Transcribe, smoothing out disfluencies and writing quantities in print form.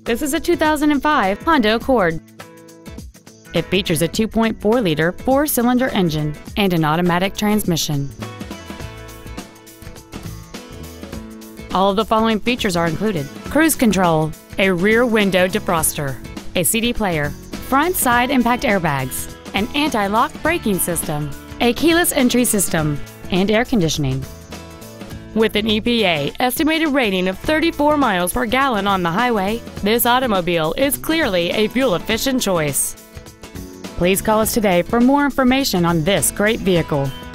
This is a 2005 Honda Accord. It features a 2.4-liter four-cylinder engine and an automatic transmission. All of the following features are included: cruise control, a rear window defroster, a CD player, front side impact airbags, an anti-lock braking system, a keyless entry system, and air conditioning. With an EPA estimated rating of 34 miles per gallon on the highway, this automobile is clearly a fuel-efficient choice. Please call us today for more information on this great vehicle.